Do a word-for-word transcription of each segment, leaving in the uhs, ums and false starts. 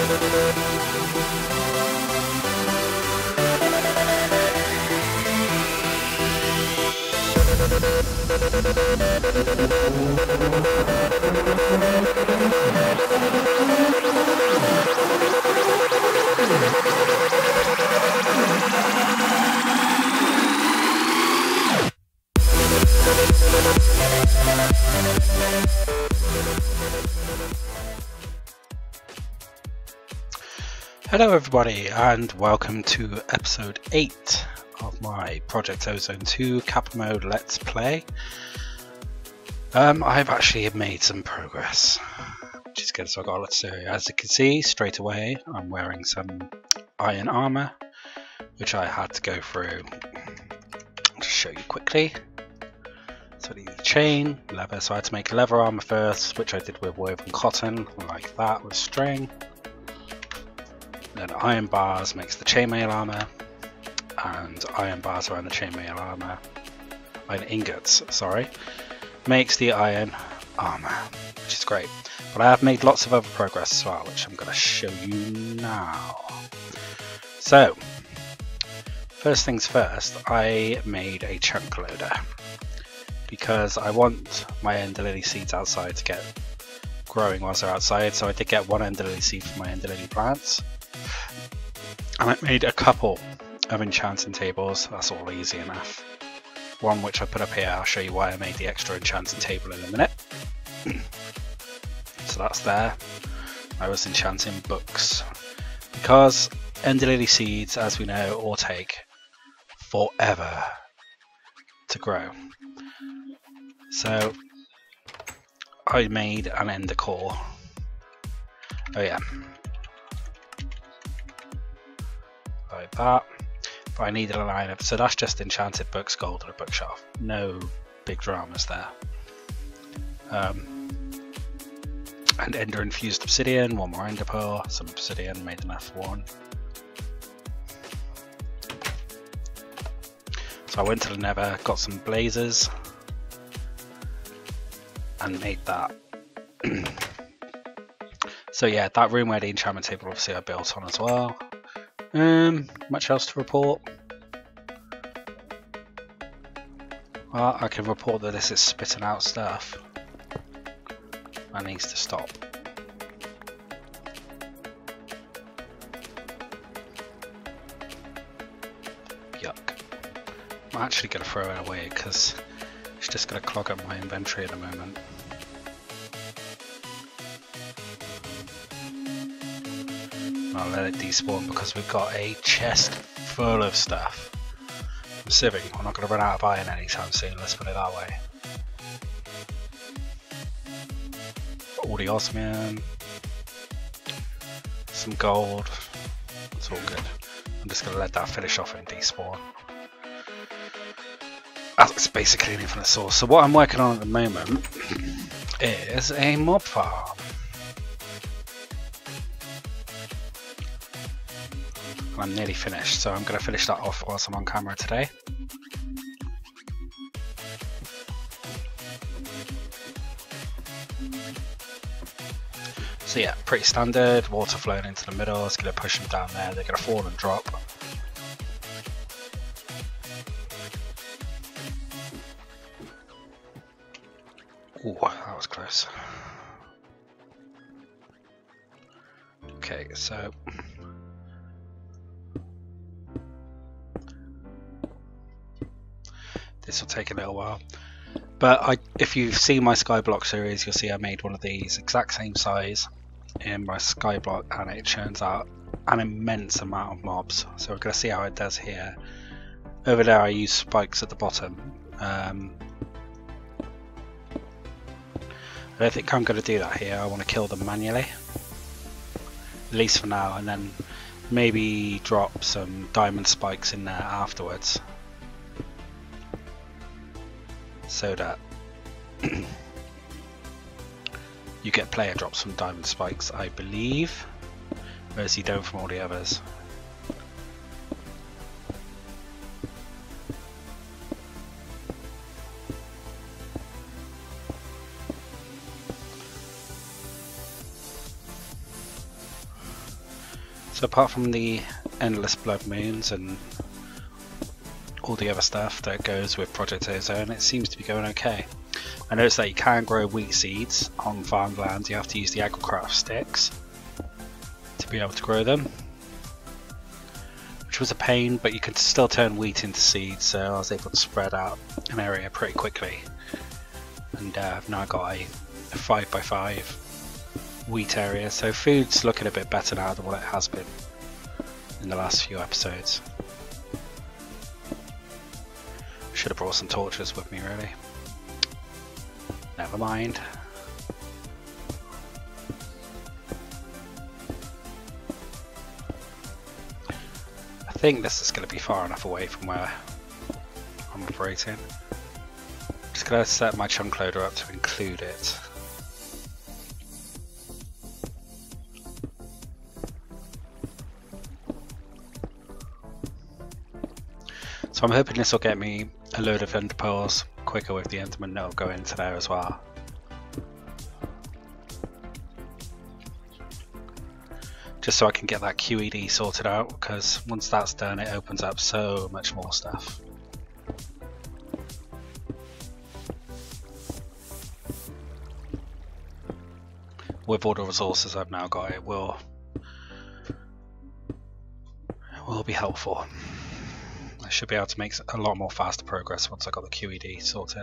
Hello everybody and welcome to episode eight of my Project Ozone two Kappa Mode Let's Play. Um, I've actually made some progress, which is good, so I've got a lot to do. As you can see, straight away I'm wearing some iron armour, which I had to go through. I'll just show you quickly. So I need a chain, leather, so I had to make leather armour first, which I did with woven cotton, like that, with string. Then iron bars makes the chainmail armor, and iron bars around the chainmail armor, iron ingots, sorry, makes the iron armor, which is great. But I have made lots of other progress as well, which I'm going to show you now. So, first things first, I made a chunk loader because I want my ender lily seeds outside to get growing whilst they're outside. So I did get one ender lily seed from my ender lily plants. And I made a couple of enchanting tables, that's all easy enough. One which I put up here, I'll show you why I made the extra enchanting table in a minute. So that's there. I was enchanting books. Because ender lily seeds, as we know, all take forever to grow. So I made an ender core. Oh yeah. Like that, but I needed a line of, so that's just enchanted books, gold, and a bookshelf. No big dramas there. Um, and ender infused obsidian, one more ender pearl, some obsidian, made enough for one. So I went to the nether, got some blazers, and made that. So yeah, that room where the enchantment table obviously I built on as well. Um, much else to report? Well, I can report that this is spitting out stuff. That needs to stop. Yuck. I'm actually going to throw it away because it's just going to clog up my inventory at the moment. I'll let it despawn because we've got a chest full of stuff. I'm Civic, we're not going to run out of iron anytime soon, let's put it that way. All the osmium, some gold, it's all good. I'm just going to let that finish off and despawn. That's basically an infinite source. So what I'm working on at the moment is a mob farm. I'm nearly finished, so I'm going to finish that off whilst I'm on camera today. So yeah, pretty standard, water flowing into the middle, it's going to push them down there, they're going to fall and drop. Ooh, that was close. Okay, so this will take a little while, but I, if you've seen my Skyblock series, you'll see I made one of these exact same size in my Skyblock, and it churns out an immense amount of mobs. So we're going to see how it does here. Over there I use spikes at the bottom. Um, I don't think I'm going to do that here. I want to kill them manually, at least for now, and then maybe drop some diamond spikes in there afterwards, so that you get player drops from diamond spikes, I believe, whereas you don't from all the others. So apart from the endless blood moons and all the other stuff that goes with Project Ozone, it seems to be going okay. I noticed that you can grow wheat seeds on farmland. You have to use the agricraft sticks to be able to grow them, which was a pain, but you could still turn wheat into seeds, so I was able to spread out an area pretty quickly. And uh, I've now got a five by five wheat area, so food's looking a bit better now than what it has been in the last few episodes. Should have brought some torches with me, really. Never mind. I think this is going to be far enough away from where I'm operating. I'm just going to set my chunk loader up to include it. So I'm hoping this will get me a load of ender pearls quicker with the enderman that'll go into there as well. Just so I can get that Q E D sorted out, because once that's done it opens up so much more stuff. With all the resources I've now got, it will, it will be helpful. I should be able to make a lot more faster progress once I got the Q E D sorted.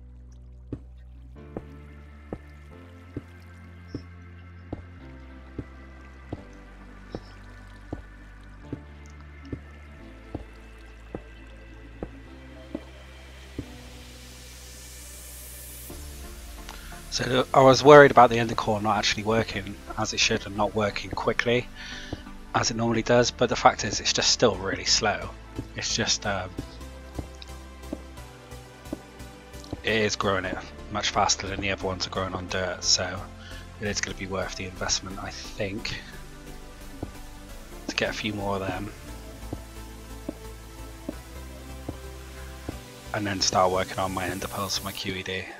So I was worried about the ender core not actually working as it should and not working quickly as it normally does, but the fact is it's just still really slow. It's just um, it is growing it much faster than the other ones are growing on dirt, so it is going to be worth the investment, I think, to get a few more of them and then start working on my ender pearls for my Q E D.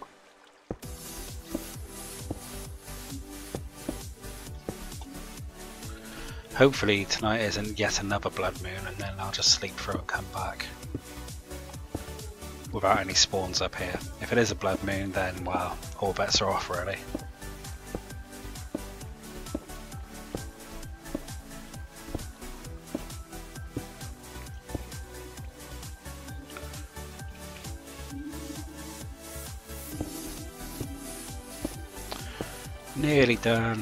Hopefully tonight isn't yet another blood moon, and then I'll just sleep through and come back without any spawns up here. If it is a blood moon, then well, all bets are off really. Nearly done.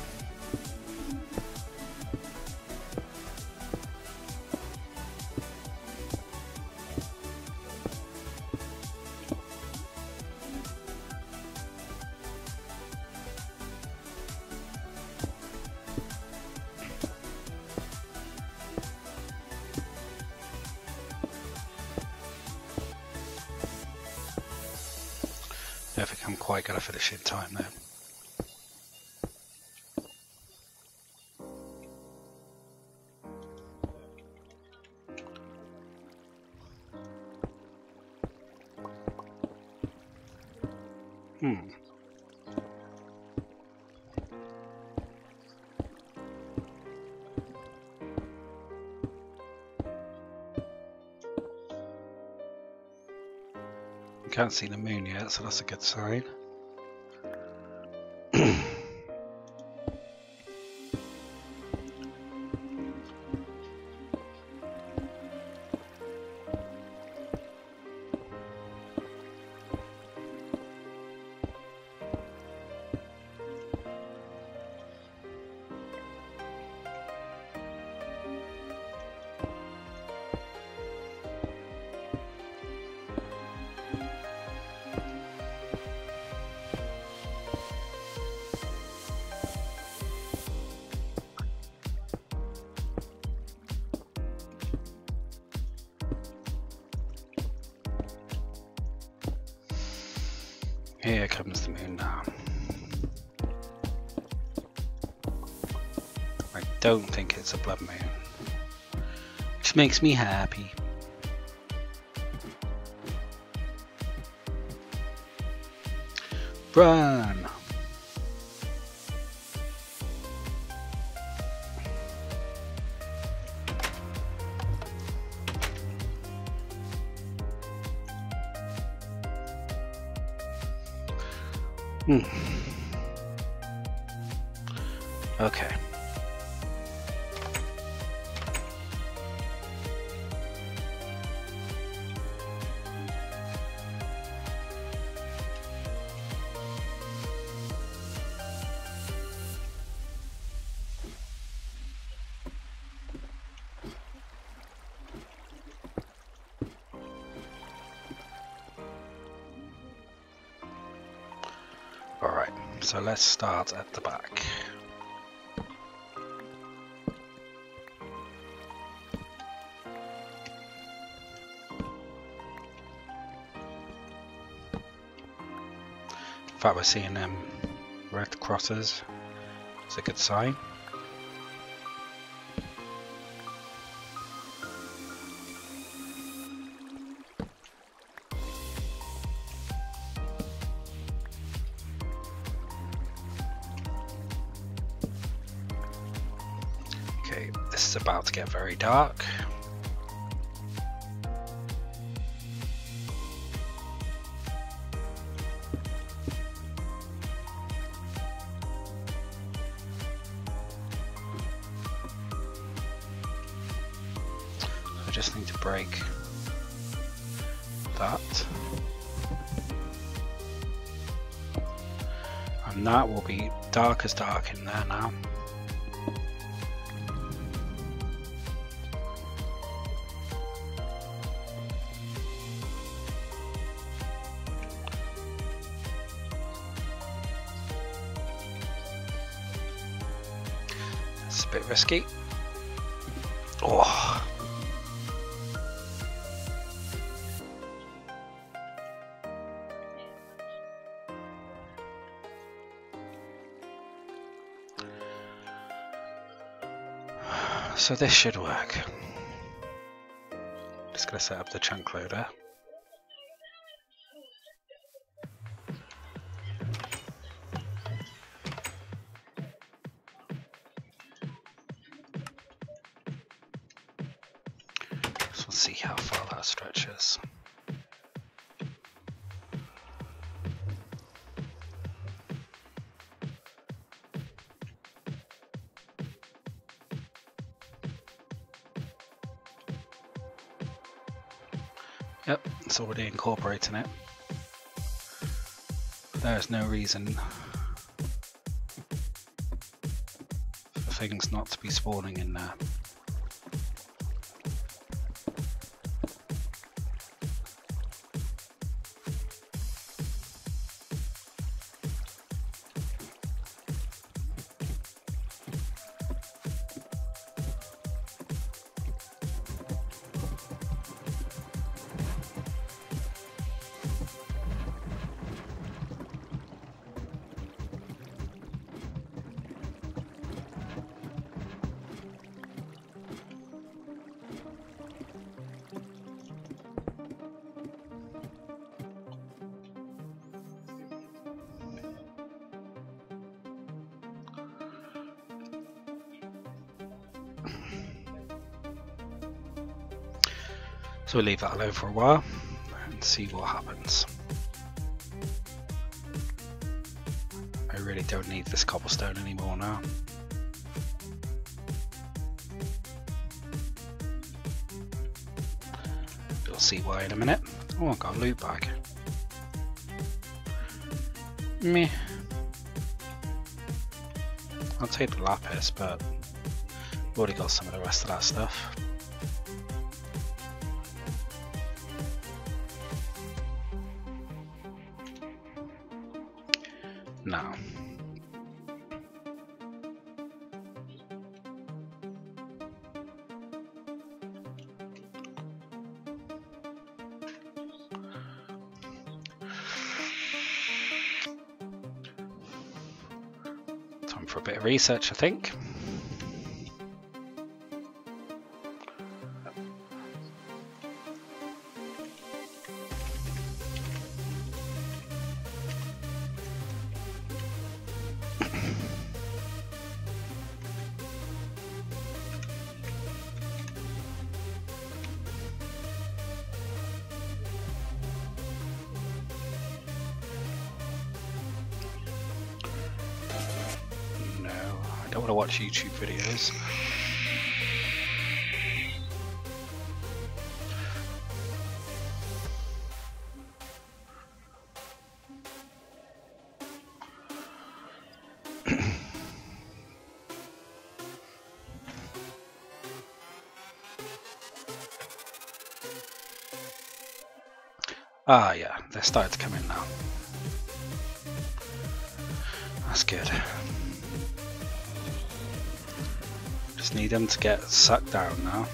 I don't think I'm quite going to finish in time though. Hmm. Can't see the moon yet, so that's a good sign. Here comes the moon now. I don't think it's a blood moon, which makes me happy. Run! Hmm. Okay. Alright, so let's start at the back. In fact, we're seeing them red crosses. It's a good sign. Okay, this is about to get very dark. I just need to break that. And that will be dark as dark in there now. It's a bit risky. Oh. So this should work. Just gonna set up the chunk loader. So we'll see how far that stretches. Yep, it's already incorporating it. There's no reason for things not to be spawning in there. So we'll leave that alone for a while and see what happens. I really don't need this cobblestone anymore now. You'll see why in a minute. Oh, I've got a loot bag. Meh. I'll take the lapis, but I've already got some of the rest of that stuff. Now, time for a bit of research, I think. don't want to watch YouTube videos. Ah, yeah, they're starting to come in now. That's good. Just need them to get sucked down now.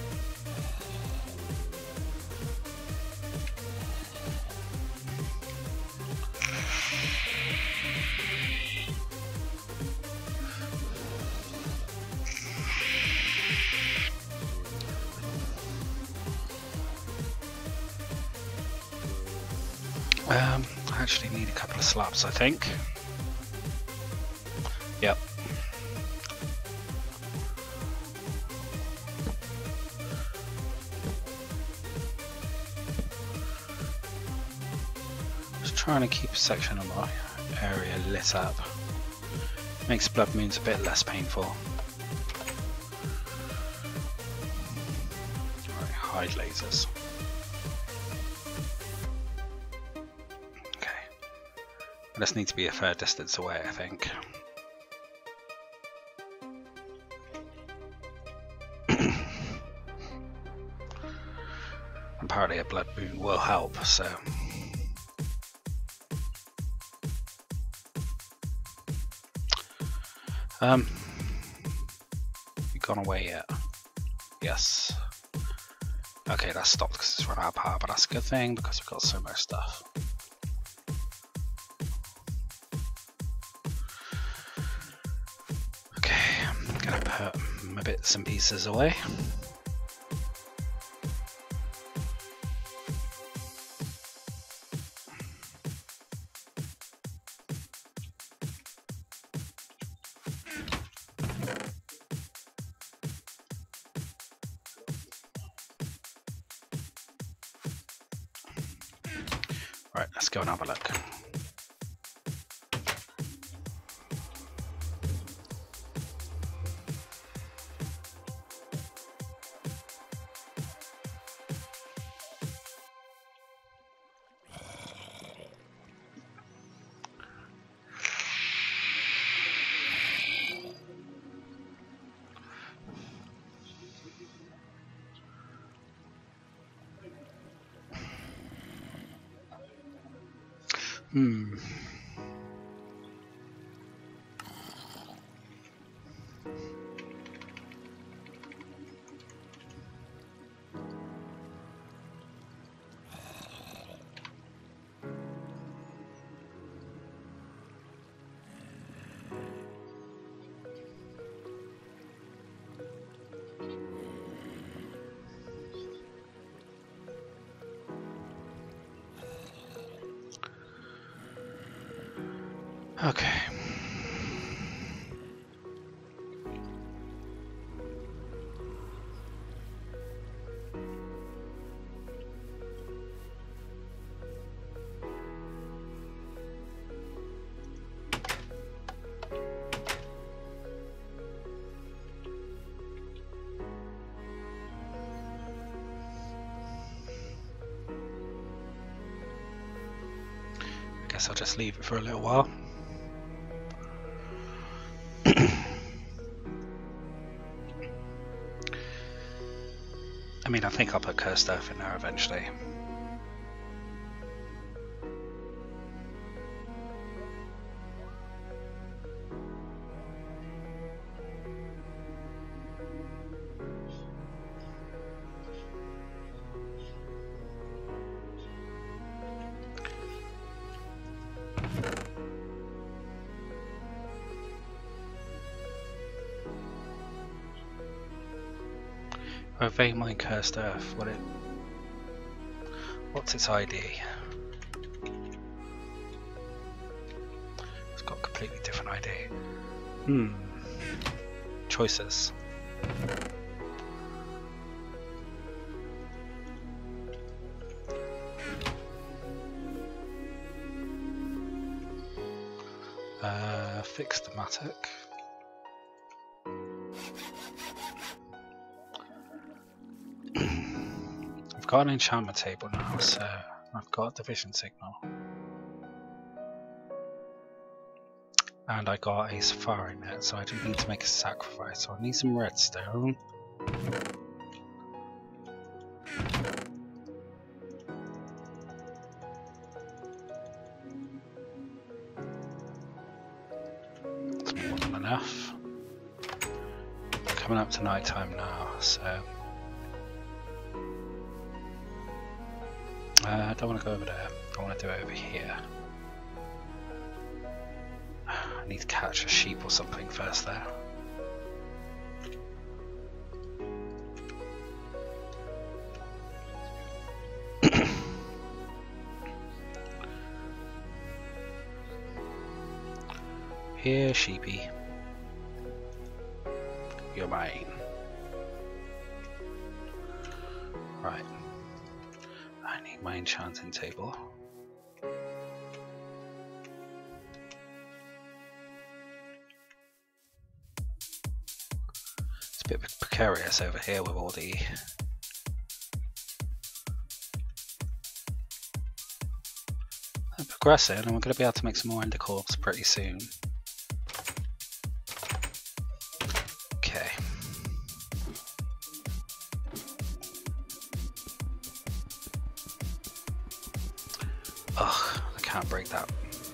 Um, I actually need a couple of slaps, I think. Yep. Just trying to keep a section of my area lit up. Makes blood moons a bit less painful. Right, hide lasers. I just need to be a fair distance away, I think. Apparently a blood moon will help, so... Um, you gone away yet? Yes. Okay, that's stopped because it's run out of power, but that's a good thing because we've got so much stuff. Put my bits and pieces away. Right, let's go and have a look. Hmm. Okay. I guess I'll just leave it for a little while. I mean, I think I'll put Cursed Earth in there eventually. If I vein mine Cursed Earth, what it what's its I D? It's got a completely different I D. Hmm. Choices. Uh, fixed-matic. I've got an enchantment table now, so I've got division signal. And I got a safari net, so I do need to make a sacrifice. So I need some redstone. It's more than enough. Coming up to night time now, so uh, I don't want to go over there. I want to do it over here. I need to catch a sheep or something first there. Here, sheepy. You're mine. Right. I need my enchanting table. It's a bit precarious over here with all the I'm progressing, and we're going to be able to make some more ender corps pretty soon. Okay. Ugh, I can't break that.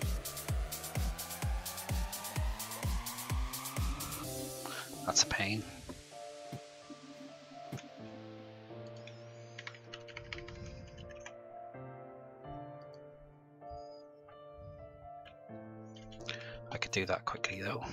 That's a pain. I could do that quickly though.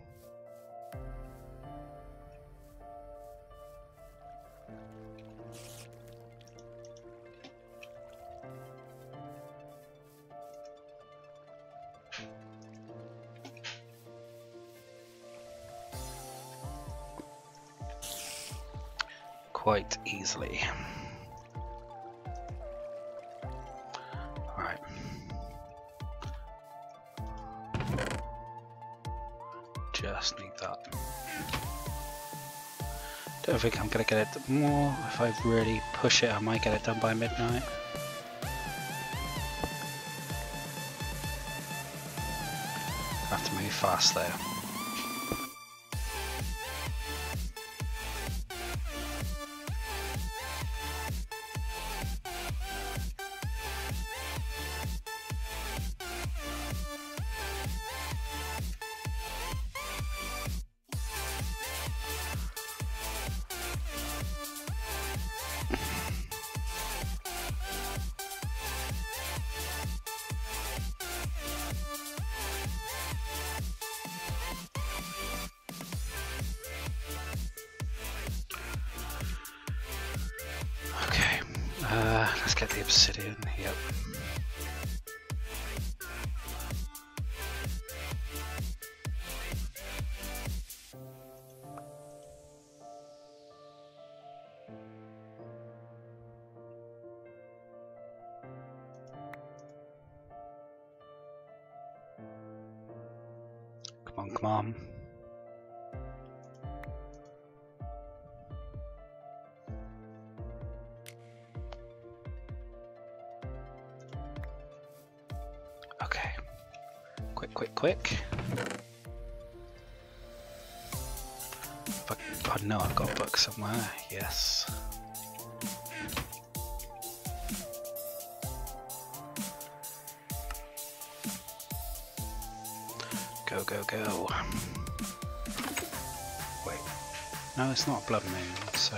Quite easily. Alright. Just need that. Don't think I'm gonna get it more. If I really push it, I might get it done by midnight. I have to move fast there. Uh, let's get the obsidian, yep. Come on, come on. Okay, quick, quick, quick. But God, no, I've got a book somewhere. Yes. Go, go, go. Wait, no, it's not a blood moon, so.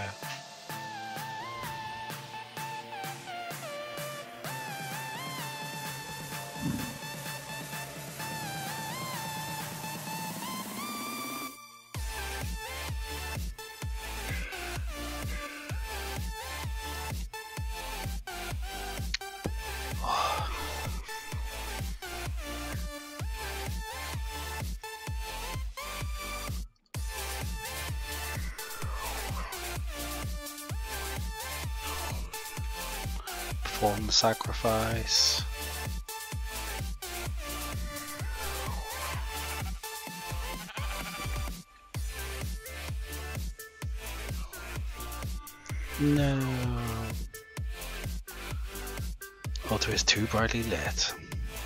Perform the sacrifice. No. Altar is too brightly lit.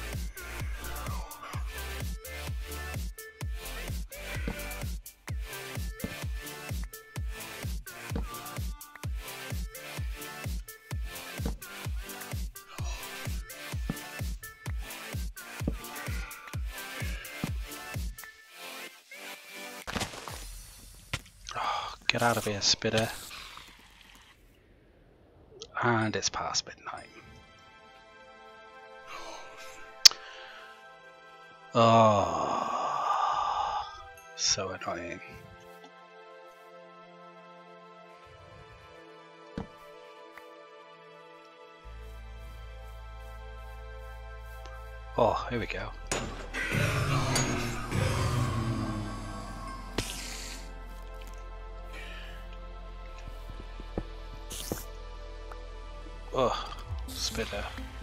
Oh, get out of here, spitter. And it's past midnight. Oh, so annoying. Oh, here we go. Oh, spitter.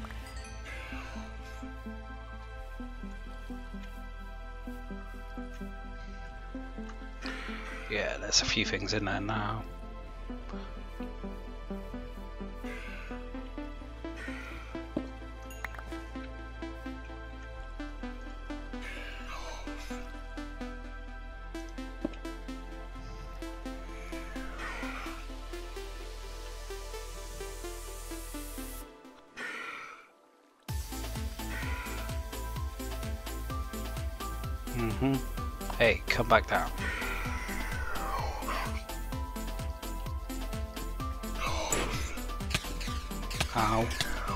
Yeah, there's a few things in there now. Mm-hmm. Hey, come back down. Ow.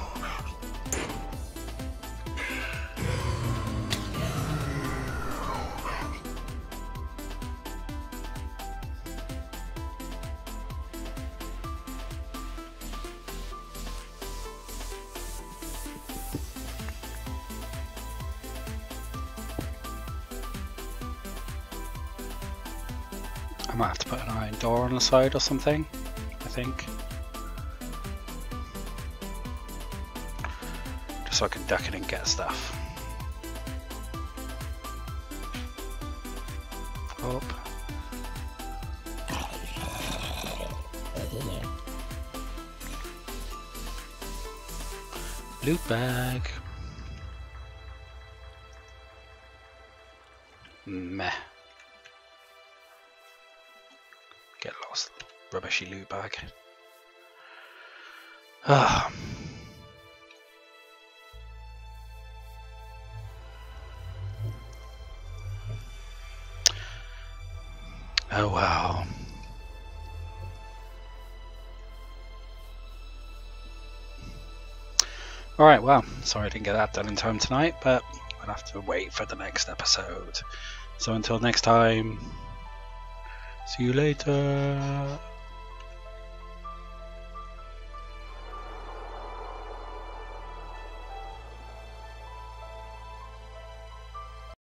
I might have to put an iron door on the side or something, I think. Just so I can duck in and get stuff. Up. Loot bag. Meh. Get lost. Rubbishy loot bag. Ah. Oh wow. Alright, well, sorry I didn't get that done in time tonight, but I'll have to wait for the next episode. So until next time, see you later.